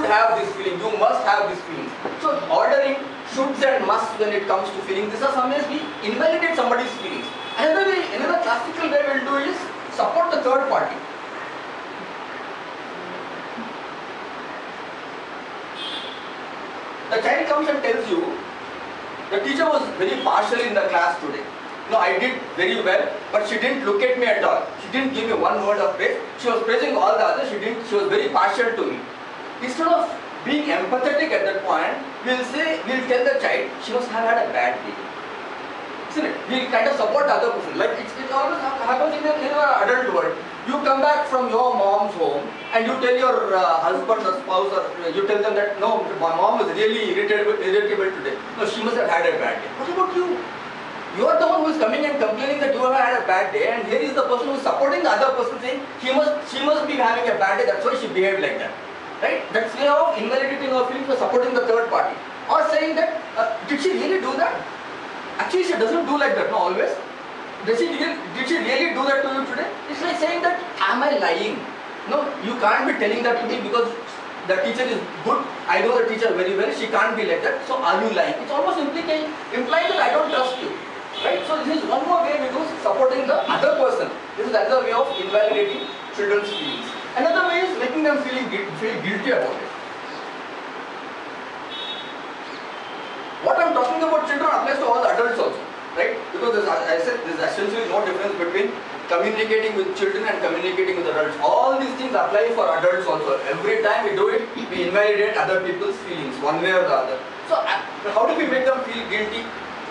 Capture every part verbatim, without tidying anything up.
have this feeling, you must have this feeling. So ordering shoulds and musts when it comes to feelings, these are sometimes we invalidate somebody's feelings. Another way, another classical way we'll do is support the third party. The child comes and tells you, the teacher was very partial in the class today. No, I did very well, but she didn't look at me at all. She didn't give me one word of praise. She was praising all the others. She didn't. She was very partial to me. Instead of being empathetic at that point, we'll say, we'll tell the child, she must have had a bad day. Isn't it? We'll kind of support the other person. Like it's, it always happens in an adult world. You come back from your mom's home and you tell your uh, husband or spouse, or uh, you tell them that no, my mom was really irritable, irritable today. No, she must have had a bad day. What about you? You are the one who is coming and complaining that you have had a bad day, and here is the person who is supporting the other person saying he must, she must be having a bad day, that's why she behaved like that. Right? That's way of invalidating our feelings for supporting the third party. Or saying that, uh, did she really do that? Actually, she doesn't do like that, no, always. Did she, really, did she really do that to you today? It's like saying that, am I lying? No, you can't be telling that to me because the teacher is good. I know the teacher very well. She can't be like that. So are you lying? It's almost implying, implying that I don't trust you. Right? So this is one more way we do supporting the other person. This is another way of invalidating children's feelings. Another way is making them feel, feel guilty about it. What I'm talking about children applies to all the adults also. Right? Because as I said, there is essentially no difference between communicating with children and communicating with adults. All these things apply for adults also. Every time we do it, we invalidate other people's feelings, one way or the other. So how do we make them feel guilty?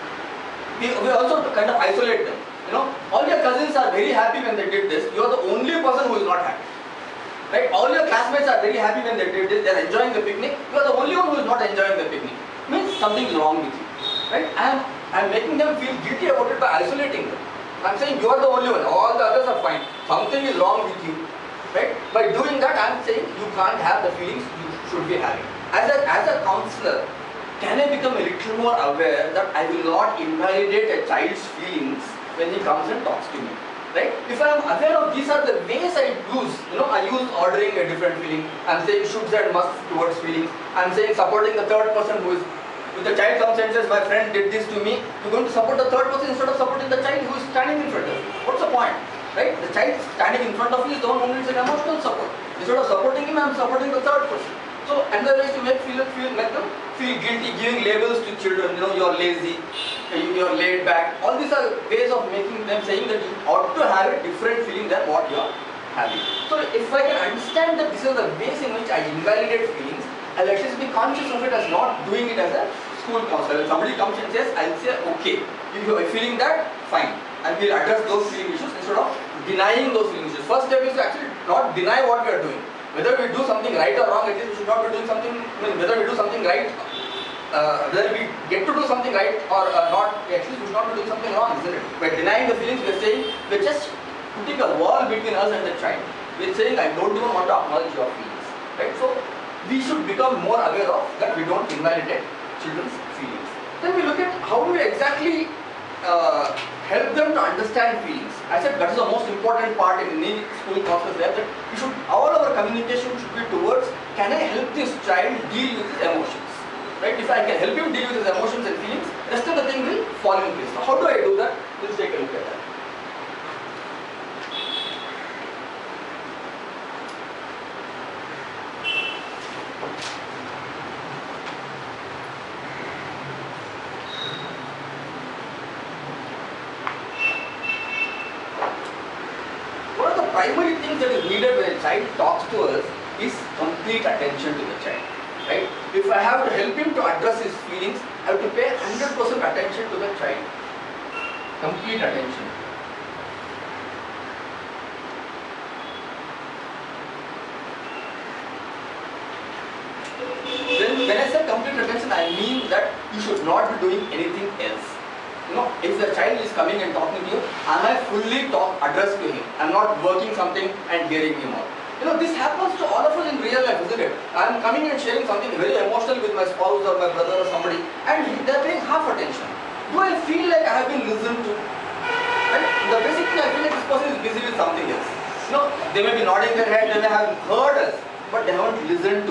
We, we also kind of isolate them. You know, all your cousins are very happy when they did this. You are the only person who is not happy. Right? All your classmates are very happy when they did this. They are enjoying the picnic. You are the only one who is not enjoying the picnic. Means something is wrong with you. Right? I am I am making them feel guilty about it by isolating them. I am saying you are the only one. All the others are fine. Something is wrong with you. Right? By doing that, I am saying you can't have the feelings you should be having. As a as a counselor, can I become a little more aware that I will not invalidate a child's feelings when he comes and talks to me? Right? If I am aware of these are the ways I use, you know, I use ordering a different feeling. I am saying shoulds and musts towards feelings. I am saying supporting the third person who is, if the child comes and says, my friend did this to me, you're going to support the third person instead of supporting the child who is standing in front of you. What's the point? Right? The child standing in front of you is the one who needs an emotional support. Instead of supporting him, I am supporting the third person. So another way is to make feel, feel make them feel guilty, giving labels to children. You know, you're lazy, you're laid back. All these are ways of making them saying that you ought to have a different feeling than what you're having. So if I can understand that this is the ways in which I invalidate feelings, I'll at least be conscious of it as not doing it as a school counselor. If somebody comes and says, I'll say, okay, if you're feeling that, fine. And we'll address those feeling issues instead of denying those feeling issues. First step is to actually not deny what we are doing. Whether we do something right or wrong, at least we should not be doing something, I mean, whether we do something right, uh, whether we get to do something right or uh, not, at least we should not be doing something wrong, isn't it? By denying the feelings, we are saying, we are just putting a wall between us and the child. We are saying, I don't even want to acknowledge your feelings. Right? So, we should become more aware of that we don't invalidate children's feelings. Then we look at how do we exactly uh, help them to understand feelings. I said that is the most important part in any school counselor's life, that we should, all our communication should be towards, can I help this child deal with his emotions? Right? If I can help him deal with his emotions and feelings, rest of the thing will fall in place. So how do I do that? Let's take a look at that. Primary things that is needed when a child talks to us is complete attention to the child. Right? If I have to help him to address his feelings, I have to pay one hundred percent attention to the child. Complete attention. Then when I say complete attention, I mean that you should not be doing anything else. You know, if the child is coming and talking to you, am I fully talk addressed to him? I'm not working something and hearing him out. You know, this happens to all of us in real life, isn't it? I'm coming and sharing something very emotional with my spouse or my brother or somebody, and they're paying half attention. Do I feel like I have been listened to? And the basic thing, I feel like this person is busy with something else. You know, they may be nodding their head, they may have heard us, but they haven't listened to us.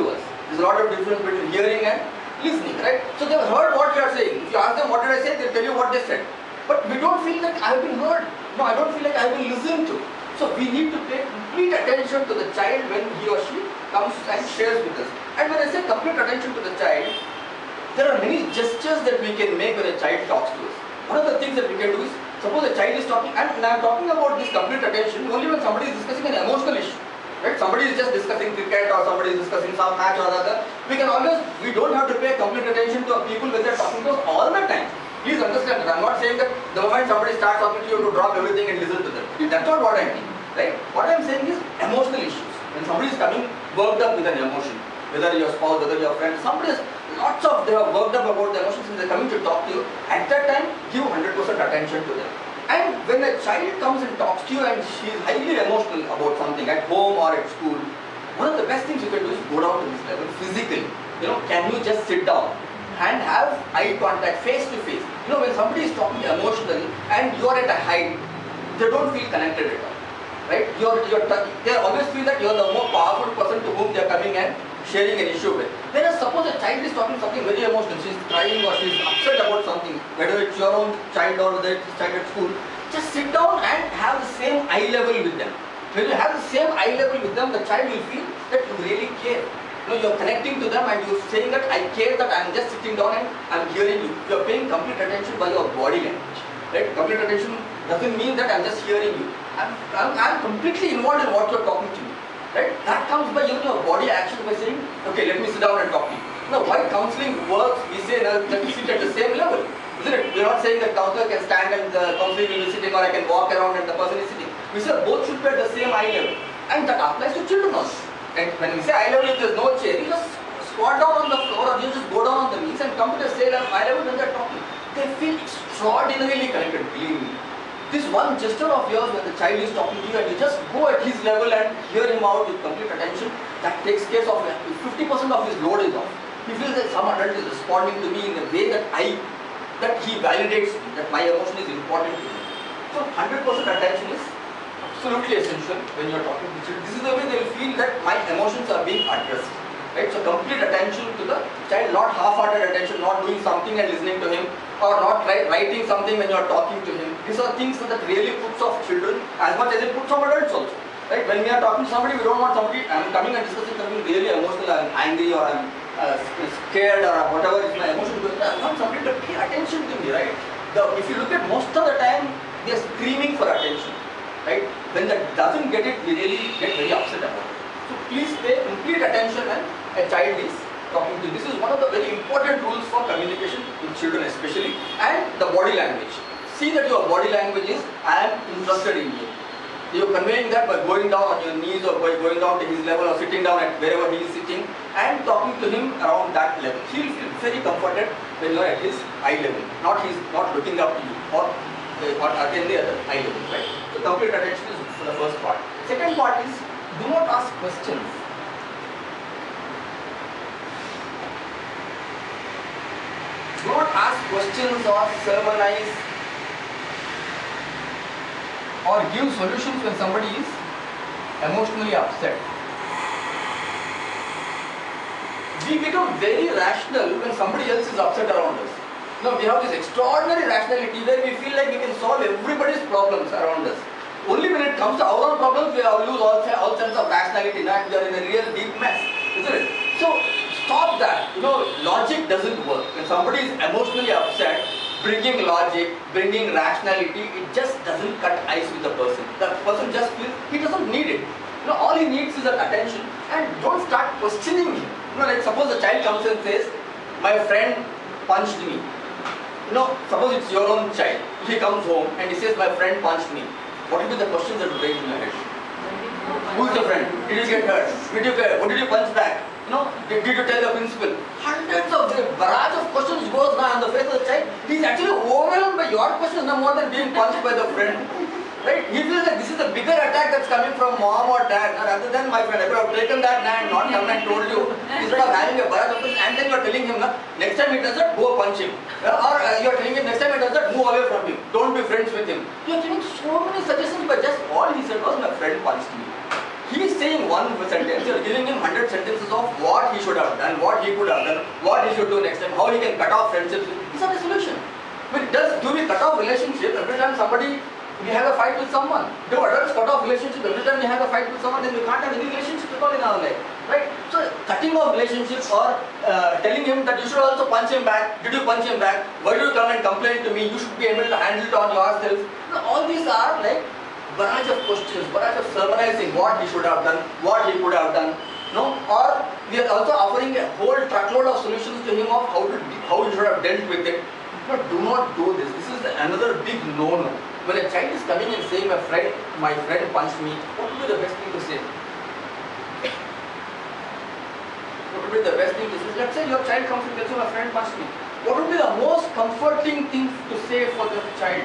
There's a lot of difference between hearing and listening, right? So they've heard what you are saying. If you ask them what did I say, they'll tell you what they said. But we don't feel like I've been heard. No, I don't feel like I've been listened to. So we need to pay complete attention to the child when he or she comes and shares with us. And when I say complete attention to the child, there are many gestures that we can make when a child talks to us. One of the things that we can do is, suppose a child is talking, and I am talking about this complete attention only when somebody is discussing an emotional issue. Right? Somebody is just discussing cricket or somebody is discussing some match or other. We can always, we don't have to pay complete attention to people when they are talking to us all the time. Please understand that. I am not saying that the moment somebody starts talking to you to drop everything and listen to them. That's not what I mean. Right? What I am saying is emotional issues. When somebody is coming worked up with an emotion, whether your spouse, whether your friend, somebody is lots of, they have worked up about the emotions and they are coming to talk to you. At that time, give one hundred percent attention to them. And when a child comes and talks to you and she is highly emotional about something at home or at school, one of the best things you can do is go down to this level physically. You know, can you just sit down and have eye contact face to face? You know, when somebody is talking emotionally and you are at a height, they don't feel connected at all. Right? You're, you're, they always feel that you are the more powerful person to whom they are coming and sharing an issue with. Whereas suppose a child is talking something very emotional, she is crying or she is upset about something, whether it's your own child or whether it's child at school, just sit down and have the same eye level with them. When you have the same eye level with them, the child will feel that you really care. You know, you're connecting to them and you're saying that I care, that I'm just sitting down and I'm hearing you. You're paying complete attention by your body language. Right? Complete attention doesn't mean that I'm just hearing you. I'm, I'm, I'm completely involved in what you're talking to me. Right? That comes by even your body action by saying, okay, let me sit down and talk to you. Now, why counseling works, we say that we sit at the same level. Isn't it? We're not saying that counselor can stand and the counselor will be sitting, or I can walk around and the person is sitting. We say both should be at the same eye level. And that applies to children also. And when we say eye level, if there's no chair, you just squat down on the floor or you just go down on the knees and come to the same eye level when they're talking. They feel extraordinarily connected, believe me. This one gesture of yours when the child is talking to you and you just go at his level and hear him out with complete attention, that takes care of fifty percent of his load is off. He feels that some adult is responding to me in a way that I, that he validates me, that my emotion is important to him. So one hundred percent attention is absolutely essential when you are talking to children. This is the way they will feel that my emotions are being addressed. Right? So complete attention to the child, not half-hearted attention, not doing something and listening to him, or not writing something when you are talking to him. These are things that really puts off children as much as it puts off adults also. Right? When we are talking to somebody, we don't want somebody, I am coming and discussing something really emotional, I am angry or I am uh, scared or whatever is my emotion, I want somebody to pay attention to me, right? The, if you look at most of the time, they are screaming for attention. Right? When that doesn't get it, we really get very upset about it. So please pay complete attention when a child is talking to you. This is one of the very important rules for communication with children especially, and the body language. See that your body language is, I am interested in you. You're conveying that by going down on your knees or by going down to his level or sitting down at wherever he is sitting and talking to him around that level. He will feel very comforted when you are at his eye level, not he's not looking up to you or, uh, or at any other eye level. Right? So complete attention is the first part. Second part is, do not ask questions. Do not ask questions or sermonize or give solutions when somebody is emotionally upset. We become very rational when somebody else is upset around us. Now we have this extraordinary rationality where we feel like we can solve everybody's problems around us. Only when it comes to our own problems, we have lose all, all sense of rationality, and we are in a real deep mess, isn't it? So stop that. You know, logic doesn't work. When somebody is emotionally upset, bringing logic, bringing rationality, it just doesn't cut ice with the person. The person just feels he doesn't need it. You know, all he needs is that attention, and don't start questioning him. You know, like suppose a child comes and says, "My friend punched me." You know, suppose it's your own child. He comes home and he says, "My friend punched me." What will be the questions that will raise in your head? Who is the friend? Did you get hurt? Did you get, what did you punch back? You know, did, did you tell the principal? Hundreds of the barrage of questions goes by on the face of the child. He is actually overwhelmed by your questions no more than being punched by the friend. Right? He feels that this is a bigger attack that's coming from mom or dad, rather than my friend. I could have taken that and not come and told you. Instead of having a barrage of questions, and then you are telling him, next time he does that, go punch him. Or uh, you are telling him, next time he does that, move away from him. Don't be friends with him. You are giving so many suggestions, but just all he said was, my friend punched me. He he is saying one sentence, you are giving him hundred sentences of what he should have done, what he could have done, what he should do next time, how he can cut off friendships. These are the solution. But does do we cut off relationship every time somebody we have a fight with someone? Do adults cut off relationship every time we have a fight with someone? Then we can't have any relationship at all in our life, right? So cutting off relationships or uh, telling him that you should also punch him back. Did you punch him back? Why do you come and complain to me? You should be able to handle it on yourself. Now, all these are like barrage of questions, barrage of sermonizing what he should have done, what he could have done. No, or we are also offering a whole truckload of solutions to him of how to how he should have dealt with it. But do not do this. This is another big no-no. When a child is coming and saying, my friend, my friend punched me, what would be the best thing to say? What would be the best thing to say? Let's say your child comes and tells you, my friend punched me. What would be the most comforting thing to say for the child?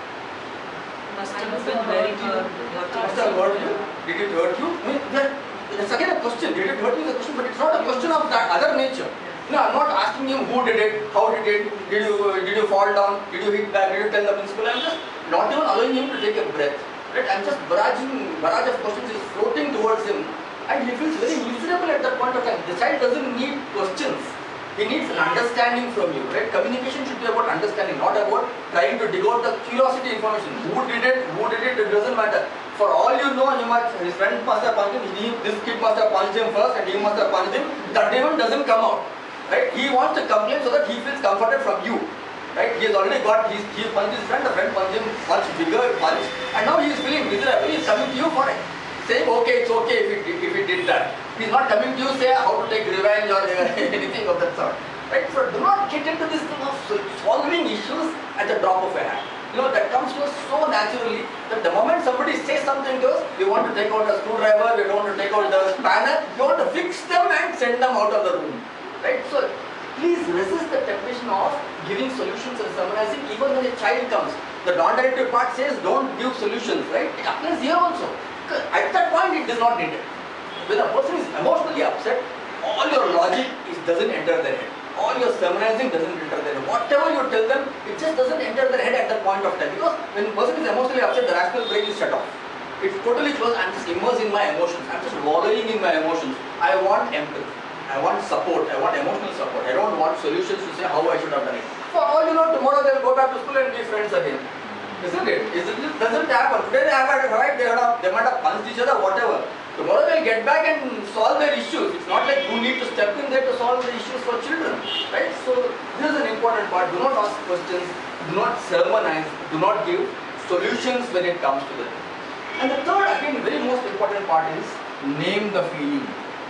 Must have been very hurt. Must have hurt you? Did it hurt you? I mean, it's again a question. Did it hurt you? Is a question, but it's not a question of that other nature. No, I'm not asking him who did it, how did it, did you did you fall down, did you hit back, did you tell the principal? I'm just not even allowing him to take a breath. Right? I'm just barraging, barrage of questions is floating towards him, and he feels very miserable at that point of time. The child doesn't need questions. He needs an understanding from you. Right? Communication should be about understanding, not about trying to dig out the curiosity information. Who did it? Who did it? It doesn't matter. For all you know, you might, his friend must have punched him. He, this kid must have punched him first, and he must have punched him. That even doesn't come out. Right? He wants to complain so that he feels comforted from you. Right? He has already got, he's, he punched his friend, the friend punched him, much bigger punch, and now he is feeling miserable. He is coming to you for it. Saying, okay, it's okay if he, did, if he did that. He is not coming to you say how to take revenge or anything of that sort. Right? So do not get into this thing of solving issues at the drop of a hat. You know, that comes to us so naturally that the moment somebody says something to us, we want to take out a screwdriver, we don't want to take out the spanner, we want to fix them and send them out of the room. Right? So please resist the temptation of giving solutions and summarizing even when a child comes. The non-directive part says don't give solutions, right? It applies here also. At that point it is not needed. When a person is emotionally upset, all your logic is, doesn't enter their head. All your summarizing doesn't enter their head. Whatever you tell them, it just doesn't enter their head at that point of time. Because when a person is emotionally upset, the rational brain is shut off. It's totally closed. I'm just immersed in my emotions. I'm just wallowing in my emotions. I want empathy. I want support, I want emotional support. I don't want solutions to say how I should have done it. For all you know, tomorrow they'll go back to school and be friends again. Isn't it? Isn't it? Doesn't happen. Today they have had a fight, they, have, they might have punched each other, whatever. Tomorrow they'll get back and solve their issues. It's not like you need to step in there to solve the issues for children. Right? So this is an important part. Do not ask questions, do not sermonize, do not give solutions when it comes to them. And the third, again, very most important part is name the feeling.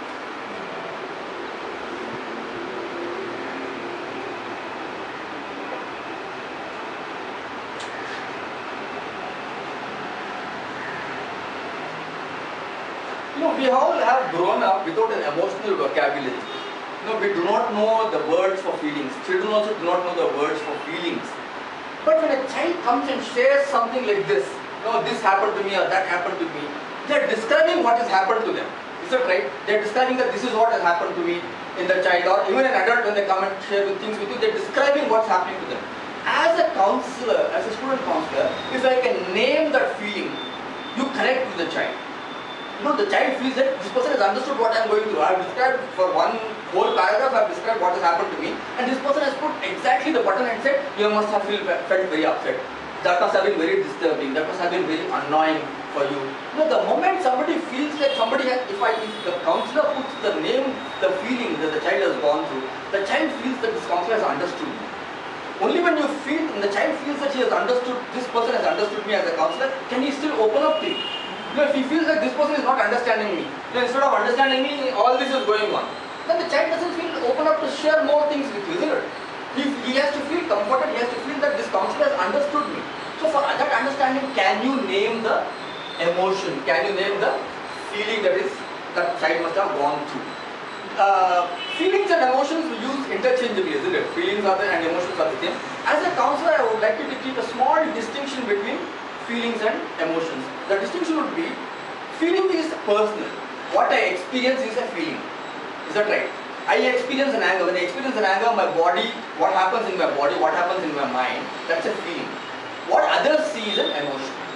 You know, we all have grown up without an emotional vocabulary. You know, we do not know the words for feelings. Children also do not know the words for feelings. But when a child comes and shares something like this, you know, this happened to me or that happened to me, they are describing what has happened to them. Is that right? They are describing that this is what has happened to me in the child, or even an adult when they come and share things with you, they are describing what's happening to them. As a counselor, as a student counselor, if I can name that feeling, you connect with the child. You know, the child feels that this person has understood what I am going through. I have described for one whole paragraph, I have described what has happened to me, and this person has put exactly the button and said, you must have feel, felt very upset. That must have been very disturbing. That must have been very annoying for you. You know, the moment somebody feels that somebody has, if I, if the counselor puts the name, the feeling that the child has gone through, the child feels that this counselor has understood me. Only when you feel, when the child feels that he has understood, this person has understood me as a counselor, can he still open up to you. You know, if he feels that this person is not understanding me, you know, instead of understanding me, all this is going on, then the child doesn't feel open up to share more things with you, isn't it? He, he has to feel comforted, he has to feel that this counselor has understood me. So for that understanding, can you name the emotion? Can you name the feeling that is that child must have gone through? Uh, feelings and emotions we use interchangeably, isn't it? Feelings are the and emotions are the same. As a counselor, I would like you to keep a small distinction between feelings and emotions. The distinction would be, feeling is personal. What I experience is a feeling. Is that right? I experience an anger. When I experience an anger, my body, what happens in my body, what happens in my mind, that's a feeling. What others see is an emotion.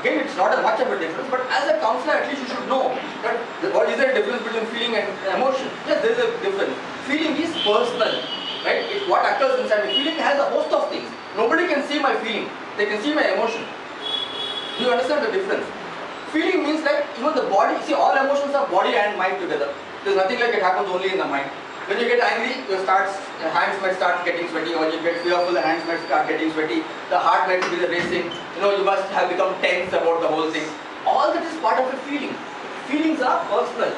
again, it's not a much of a difference, but as a counselor, at least you should know that the- what is the difference between feeling and emotion. Yes, there is a difference. Feeling is personal, right? It, what occurs inside me. Feeling has a host of things. Nobody can see my feeling. They can see my emotion. Do you understand the difference? Feeling means like even the body, see all emotions are body and mind together. There's nothing like it happens only in the mind. When you get angry, your starts, your hands might start getting sweaty. When you get fearful, the hands might start getting sweaty. The heart might be racing. You know, you must have become tense about the whole thing. All that is part of a feeling. Feelings are personal.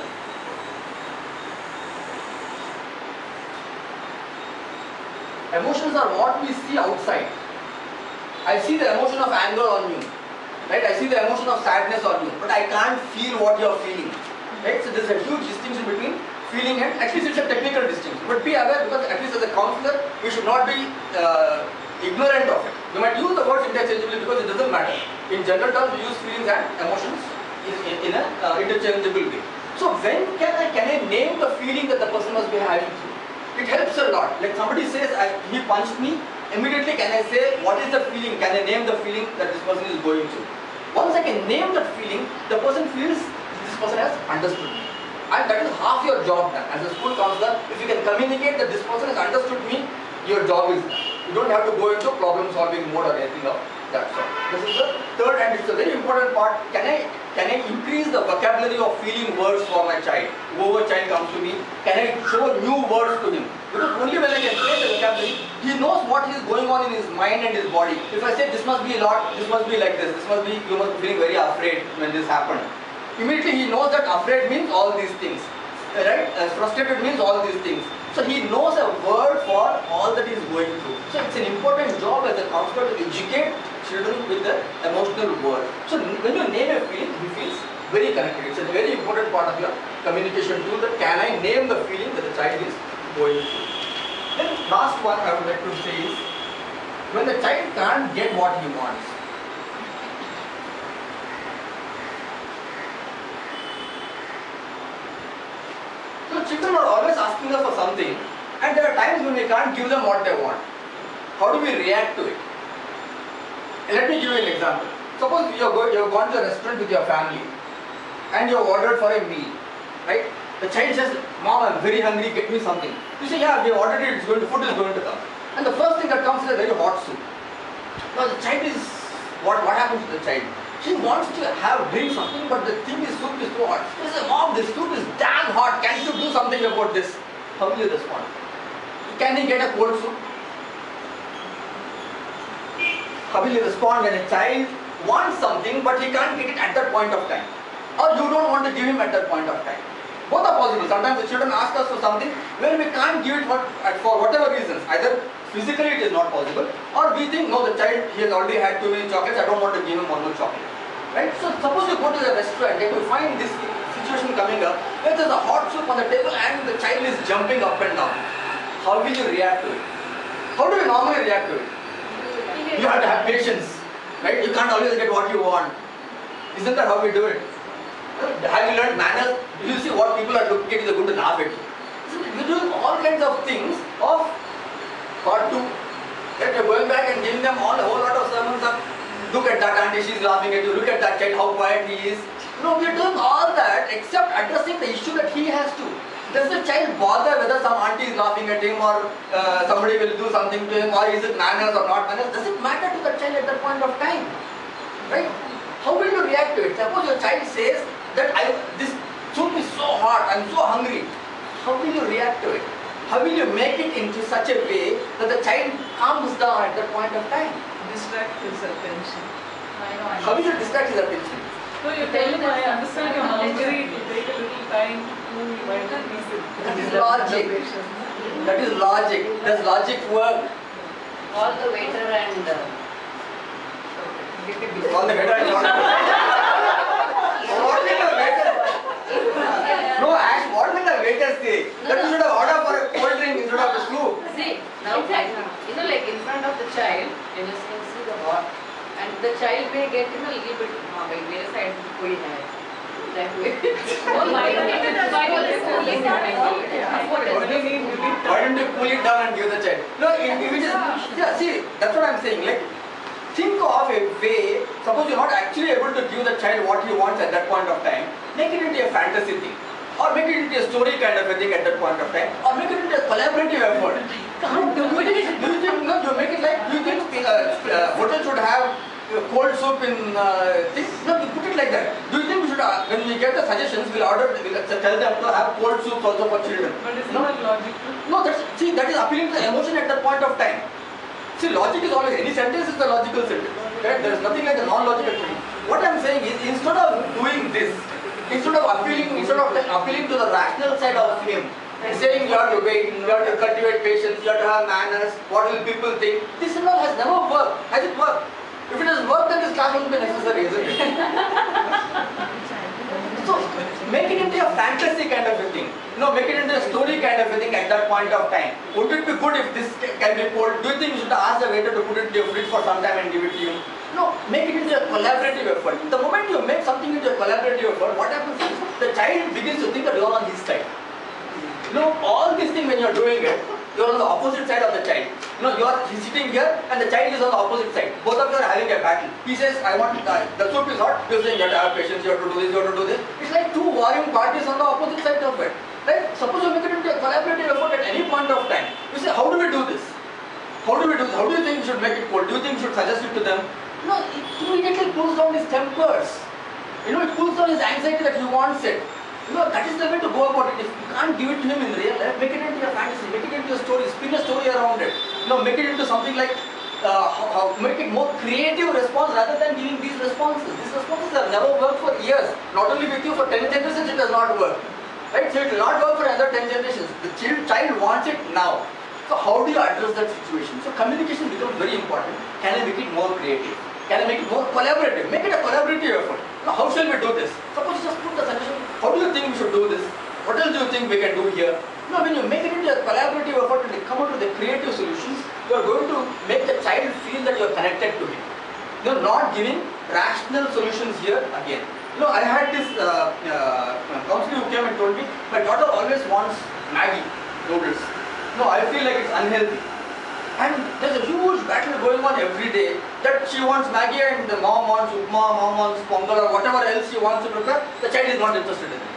Emotions are what we see outside. I see the emotion of anger on you. Right? I see the emotion of sadness on you. But I can't feel what you are feeling. Right? So there's a huge distinction between feeling and, at least it's a technical distinction. But be aware, because at least as a counselor, we should not be uh, ignorant of it. You might use the words interchangeably because it doesn't matter. In general terms, we use feelings and emotions in, in, in an uh, interchangeable way. So when can I, can I name the feeling that the person must be having through? It helps a lot. Like somebody says, I, he punched me, immediately can I say, what is the feeling? Can I name the feeling that this person is going through? Once I can name that feeling, the person feels this person has understood me. And that is half your job done. As a school counselor, if you can communicate that this person has understood me, your job is done. You don't have to go into problem solving mode or anything of that sort. This is the third, and it's a very important part. Can I can I increase the vocabulary of feeling words for my child? Whoever child comes to me, can I show new words to him? Because only when I can create the vocabulary, he knows what is going on in his mind and his body. If I say this must be a lot, this must be like this, this must be, you must be feeling very afraid when this happened. Immediately he knows that afraid means all these things, right? As frustrated means all these things. So he knows a word for all that he is going through. So it's an important job as a counselor to educate children with the emotional word. So when you name a feeling, he feels very connected. It's a very important part of your communication tool, that can I name the feeling that the child is going through. Then last one I would like to say is, when the child can't get what he wants, so children are always asking us for something, and there are times when we can't give them what they want. How do we react to it? Let me give you an example. Suppose you have go, you have gone to a restaurant with your family, and you have ordered for a meal, right? The child says, "Mom, I'm very hungry. Get me something." You say, "Yeah, we have ordered it. It's going to, food is going to come." And the first thing that comes is a very hot soup. Now the child is, what what happens to the child? She wants to have drink something, but the thing is, soup is too hot. She says, "Mom, this soup is damn hot. Can you do something about this?" How will you respond? Can he get a cold soup? How will you respond when a child wants something, but he can't get it at that point of time? Or you don't want to give him at that point of time? Both are possible. Sometimes the children ask us for something when we can't give it for, for whatever reasons. Either physically it is not possible, or we think, no, the child, he has already had too many chocolates, I don't want to give him one more chocolate. Right? So suppose you go to the restaurant and you find this situation coming up, where there's a hot soup on the table and the child is jumping up and down. How will you react to it? How do you normally react to it? You have to have patience. Right? You can't always get what you want. Isn't that how we do it? Have you learned manners? You see what people are looking at, they're going to laugh at you. You're doing all kinds of things of part two. Right? You're going back and giving them all a whole lot of sermons of, look at that auntie, she's laughing at you, look at that child, how quiet he is. No, we're doing all that except addressing the issue that he has to. Does the child bother whether some auntie is laughing at him, or uh, somebody will do something to him, or is it manners or not manners? Does it matter to the child at that point of time? Right? How will you react to it? Suppose your child says that I, this soup is so hot, I'm so hungry. How will you react to it? How will you make it into such a way that the child calms down at that point of time? Distract his attention. How will you distract his attention? So you tell him, I understand you're hungry, it will take a little time to why don't we sit? That is logic. That is logic. Does logic work? Call the waiter and uh, Call the waiter and what will the waiter? No, Ash, what will the waiter say? That you should have ordered for a cold drink instead of a soup. see, now you know, like in front of the child, you just can see the hot, and the child may get you know a little bit. हाँ भाई मेरे side में कोई है. That way. Oh, why don't you just why don't you cool it down and give it? Why don't you cool it down and give the child? No, if, if it is, yeah, see, that's what I'm saying. Like, think of a way, suppose you're not actually able to give the child what he wants at that point of time, make it into a fantasy thing. Or make it into a story kind of a thing at that point of time. Or make it into a collaborative effort. Can't do Do you think, do you think, no, you make it like, do you think uh, uh, hotel should have uh, cold soup in uh, things? No, you put it like that. Do you think we should, uh, when we get the suggestions, we'll order, we'll tell them to have cold soup also for children? But isn't No? that logical? No, that's, see, that is appealing to the emotion at that point of time. See, logic is always, any sentence is a logical sentence. Right? There is nothing like a non-logical thing. What I am saying is, instead of doing this, instead of appealing, instead of appealing to the rational side of him, and saying you have to wait, you have to cultivate patience, you have to have manners, what will people think, this and all has never worked. Has it worked? If it has worked, then this class won't be necessary, isn't it? So, make it into a fantasy kind of a thing. No, make it into a story kind of a thing at that point of time. Would it be good if this can be cold? Do you think you should ask the waiter to put it in your fridge for some time and give it to you? No, make it into a collaborative effort. The moment you make something into a collaborative effort, what happens is the child begins to think that you are on his side. You know, all these things when you are doing it, you are on the opposite side of the child. You know, you are he's sitting here and the child is on the opposite side. Both of you are having a battle. He says, I want, uh, the soup is hot. You are saying, you have to have patience, you have to do this, you have to do this. It's like two warring parties on the opposite side of it. Right? Suppose you make it into a collaborative effort at any point of time. You say, how do we do this? How do we do this? How do you think we should make it cold? Do you think we should suggest it to them? No, it immediately cools down his tempers. You know, it cools down his anxiety that he wants it. You know, that is the way to go about it. If you can't give it to him in real life, make it into a fantasy, make it into a story, spin a story around it. You know, make it into something like, uh, how, how, make it more creative response rather than giving these responses. These responses have never worked for years. Not only with you, for ten generations it does not work. Right? So it will not work for another ten generations. The child, child wants it now. So how do you address that situation? So communication becomes very important. Can I make it more creative? Can I make it more collaborative? Make it a collaborative effort. Now how shall we do this? Suppose you just put the suggestion, how do you think we should do this? What else do you think we can do here? No, when you make it into a collaborative effort and they come out with the creative solutions, you are going to make the child feel that you are connected to him. You are not giving rational solutions here again. You know, I had this uh, uh, counselor who came and told me, my daughter always wants Maggi noodles. No, I feel like it's unhealthy. And there's a huge battle going on every day that she wants Maggi and the mom wants upma, mom wants pongal or whatever else she wants to prepare, the child is not interested in it.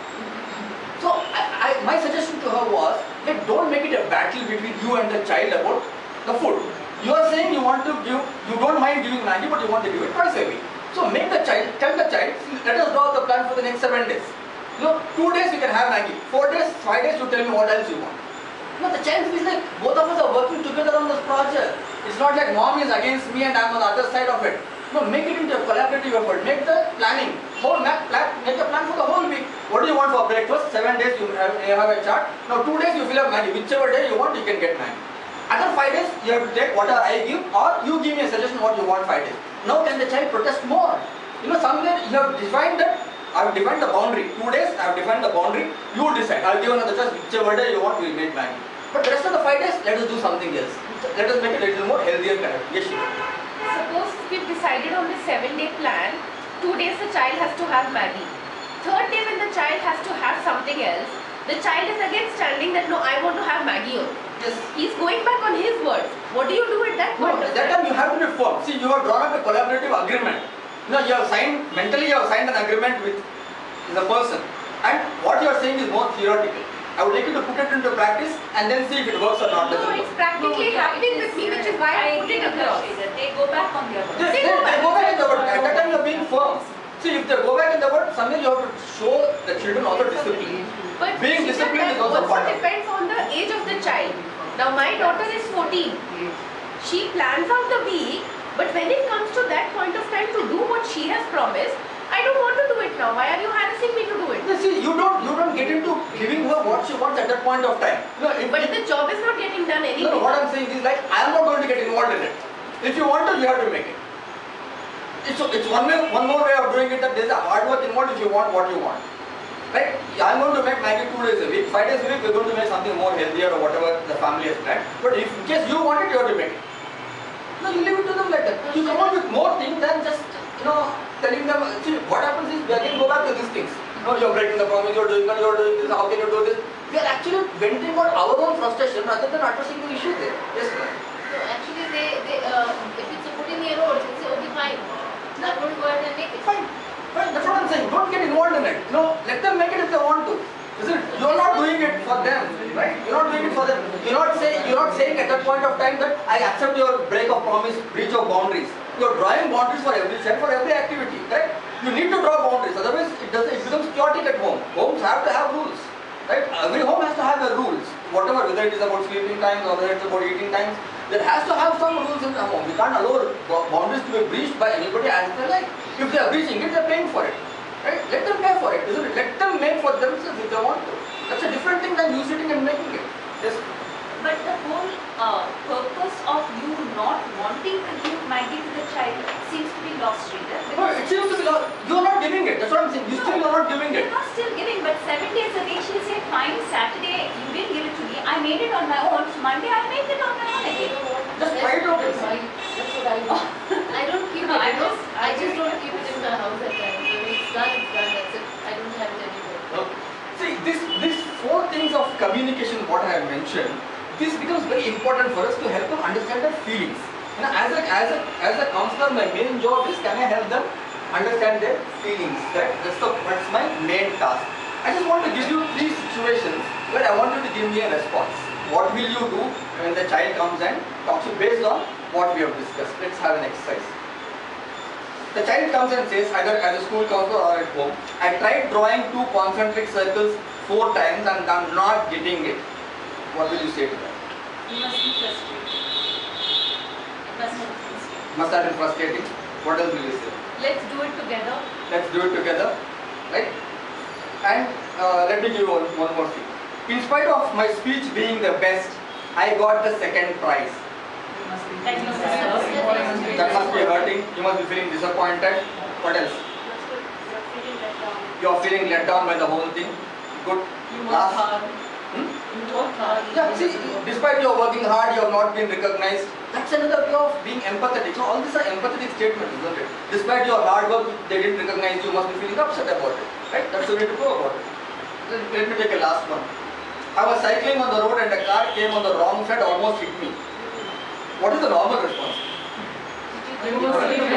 So I, I, my suggestion to her was that don't make it a battle between you and the child about the food. You are saying you want to give, you don't mind giving Maggi but you want to give it twice a week. So make the child, tell the child, let us draw the plan for the next seven days. You know, two days you can have Maggi, four days, five days you tell me what else you want. No, the child feels like both of us are working together on this project. It's not like mom is against me and I'm on the other side of it. No, make it into a collaborative effort. Make the planning. Whole map, plan, make a plan for the whole week. What do you want for breakfast? Seven days you have, you have a chart. Now two days you fill up Maggi. Whichever day you want, you can get Maggi. Other five days you have to take whatever I give or you give me a suggestion what you want five days. Now can the child protest more? You know, somewhere you have defined that. I have defined the boundary. Two days I have defined the boundary. You decide. I will give another choice. Whichever day you want, we will make Maggi. But the rest of the five days, let us do something else. Let us make it a little more healthier kind of. Yes, Shiva. Suppose we've decided on the seven day plan, two days the child has to have Maggi. Third day when the child has to have something else, the child is again standing that no, I want to have Maggi only. Yes. He's going back on his words. What do you do at that No, point? at that time you have to be firm. See, you have drawn up a collaborative agreement. You know, you have signed, mentally you have signed an agreement with the person. And what you are saying is more theoretical. I would like you to put it into practice and then see if it works or not. No, it's practically happening with me, which is why I put it across. They go back on their They, they, they go back in the word. At that time you are being firm. See, if they go back in the word, somewhere you have to show the children also discipline. But Being Shikha, disciplined that is also also part of it. depends on the age of the child. Now my daughter is fourteen. She plans out the week, but when it comes to that point of time to do what she has promised, I don't want to do it now. Why are you harassing me to do it? You see, you don't you don't get into giving her what she wants at that point of time. You know, if, But the job is not getting done anyway. no, no, what I'm saying is like I am not going to get involved in it. If you want to, you have to make it. It's it's one way one more way of doing it that there's a hard work involved if you want what you want. Right? I'm going to make Maggi two days a week, five days a week we're going to make something more healthier or whatever the family has planned. But if in case you want it, you have to make it. No, you leave it to them like that. You come up with more things than just you know telling them. See, what happens is we again go back to these things. No, you're breaking the promise, you're doing that, you're doing this, how can you do this? We are actually venting out our own frustration rather than addressing the issue there. Yes, sir. So actually, they, they uh, if it's a put in your roads, it's fine. I won't go ahead and make it. Fine. Fine. That's what I'm saying. Don't get involved in it. You know, let them make it if they want to. Isn't it? You're not doing it for them, right? You're not doing it for them. You're not saying you're not saying at that point of time that I accept your break of promise, breach of boundaries. You're drawing boundaries for every child, for every activity, right? You need to draw boundaries, otherwise it does it becomes chaotic at home. Homes have to have rules, right? Every home has to have their rules. Whatever, whether it is about sleeping times or whether it's about eating times, there has to have some rules in the home. We can't allow boundaries to be breached by anybody as they like. If they are breaching it, they are paying for it. Right? Let them pay for it, isn't it? Let them make for themselves if they want to. That's a different thing than you sitting and making it. Yes. But the whole uh, purpose of you not wanting to give Maggie to the child seems to be lost, Sridhar. No, it seems to be lost. You're not giving it. That's what I'm saying. You still are not giving it. You're not still giving, but seven days a week she'll say, fine, Saturday you didn't give it to me. I made it on my own. So Monday I'll make it on my own again. Just try it out. That's why- that's what I want. I don't keep No, it. I I just, just- I just don't keep it in my house at times. When it's done, it's done. That's it. I don't have it anywhere. Okay. See, this, these four things of communication, what I have mentioned, this becomes very important for us to help them understand their feelings. You know, as a, as a, as a counselor, my main job is can I help them understand their feelings, right? That's, the, that's my main task. I just want to give you three situations where I want you to give me a response. What will you do when the child comes and talks to you based on what we have discussed? Let's have an exercise. The child comes and says, either as a school counselor or at home, I tried drawing two concentric circles four times and I'm not getting it. What will you say to that? You must be frustrated. It must be frustrated. Must have been frustrating. What else will you say? Let's do it together. Let's do it together, right? And uh, let me give you one, one more thing. In spite of my speech being the best, I got the second prize. That must be That must be hurting. You must be feeling disappointed. What else? You are feeling let down by the whole thing. Good. You work Last. hard. Hmm? You work hard. Yeah, see, despite you are working hard, you have not been recognized. That's another way of being empathetic. So all these are empathetic statements, isn't it? Despite your hard work, they didn't recognize you, you must be feeling upset about it. Right? That's the way to go about it. Let, let me take a last one. I was cycling on the road and a car came on the wrong side, almost hit me. What is the normal response? You must leave it.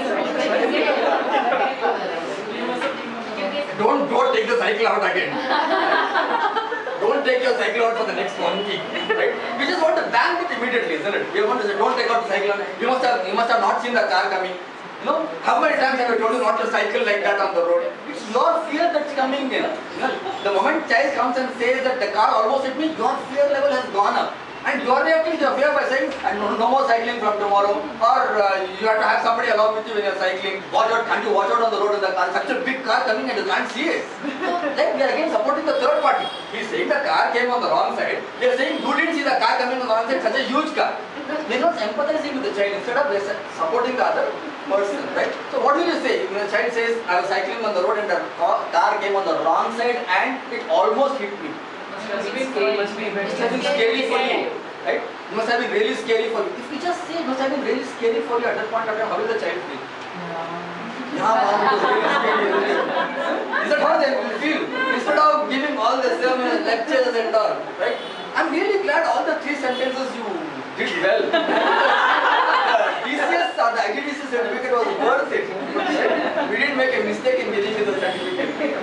You must leave Don't go take the cycle out again. Don't take your cycle out for the next one week. Right? We just want to ban it immediately, isn't it? We want to say, don't take out the cycle out. You must have you must have not seen the car coming. You know, how many times have I told you not to cycle like that on the road? It's your fear that's coming in. You know, the moment child comes and says that the car almost hit me, your fear level has gone up. And you are reacting to your fear by saying, no, no more cycling from tomorrow, or uh, you have to have somebody along with you when you are cycling. Watch out, can't you watch out on the road with the car? Such a big car coming and you can't see it. So, then we are again supporting the third party. He is saying the car came on the wrong side. They are saying you didn't see the car coming on the wrong side, such a huge car. They are not empathizing with the child. Instead of supporting the other person, right? So what will you say when the child says, I was cycling on the road and the car came on the wrong side and it almost hit me? Must have been scary. Must be It must have been scary for you, right? It must have been really scary for you. If we just say it must have been really scary for you at that point of time, how will the child feel? Yeah, mom, it was really scary. Isn't it? Is that how they will feel? Instead of giving all the sermons, lectures and all, right? I'm really glad all the three sentences you did well. The T C S or the I T D C certificate was worth it. We didn't make a mistake in giving you the certificate.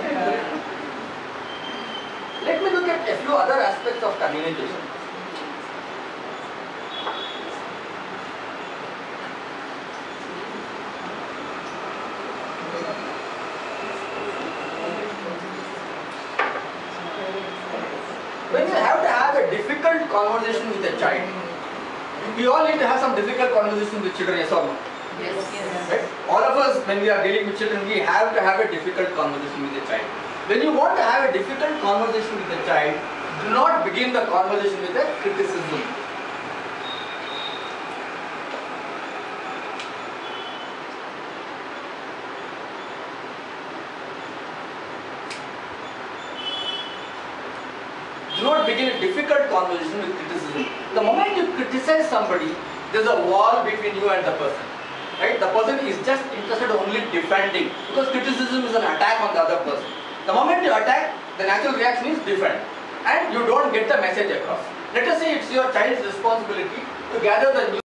Let me look at a few other aspects of communication. When you have to have a difficult conversation with a child, we all need to have some difficult conversation with children, yes or no? Yes. Right? All of us, when we are dealing with children, we have to have a difficult conversation with a child. When you want to have a difficult conversation with a child, do not begin the conversation with a criticism. Do not begin a difficult conversation with criticism. The moment you criticize somebody, there is a wall between you and the person. Right? The person is just interested only defending, because criticism is an attack on the other person. The moment you attack, the natural reaction is defend, and you don't get the message across. Let us say it's your child's responsibility to gather the news.